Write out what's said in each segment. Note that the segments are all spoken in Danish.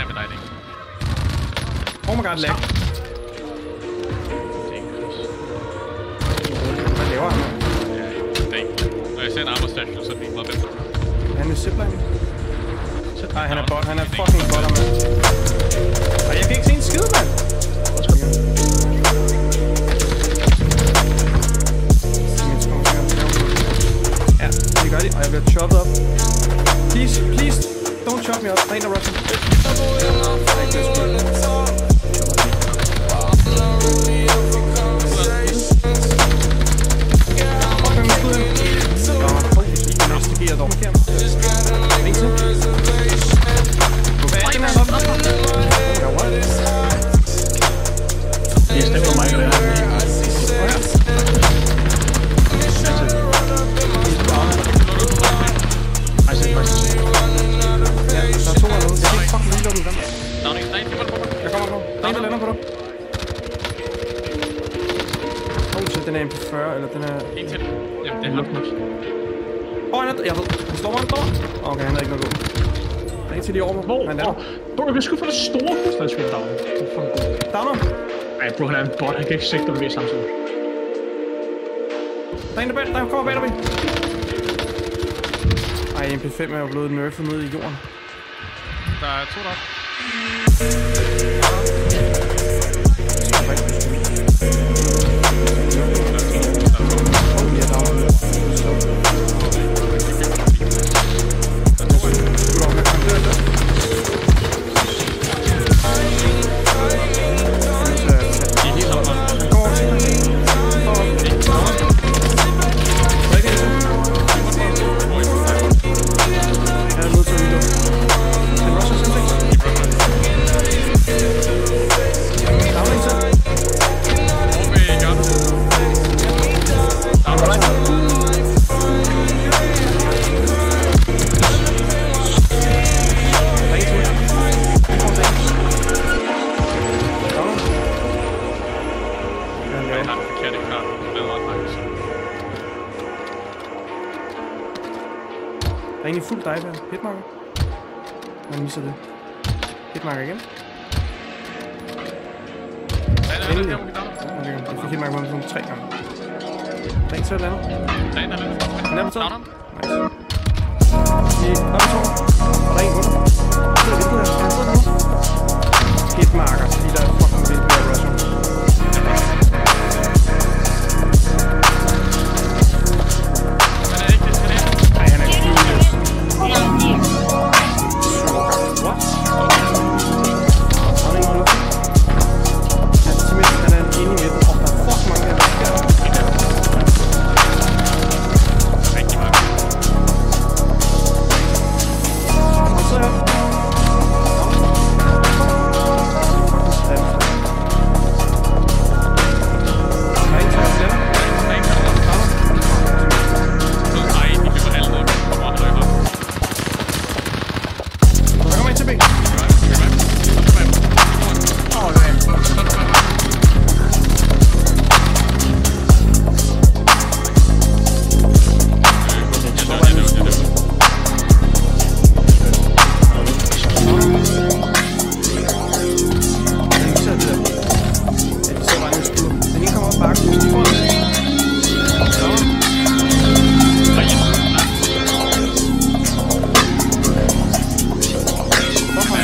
med dig, ikke? Oh my god, lag. Hvad laver han? Ja, det. Når jeg ser en armor stash, så er det ikke meget bedre. Han er zipline. Nej, han er bot. Han er fucking botter, mand. Ej, jeg kan ikke se en skid, mand. Ja, det gør de, og jeg bliver choppet op. Please, please, don't chop me up. Der er en, der rusher. Den er MP40, eller den er... En til. Jamen, det er ham også. Jeg ved. Han slår mig, Okay, han er ikke noget god. Der er en til lige over mig. Hvor? Bro, jeg vil sgu få det store fodslagsvil down. Det er fucking god. Downer? Ej, bro, han er en bot. Han kan ikke sigte og bevæge samtidig. Der er en der kommer bag dig. Ej, MP5 er jo blevet nerfet ned i jorden. Der er 2 der. Der er egentlig fuld dive her. Hitmarker. Man misser det. Hitmarker igen. Endelig. Jeg fik hitmarker på sådan 3 gange. Der er en til at lande. Han er på taget. Nice. Op i tårn. Og der er en under. Det er vinduet her. Han sidder nu. Hitmarker, fordi der er fucking vildt med Warzone.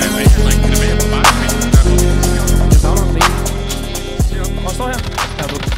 Står her.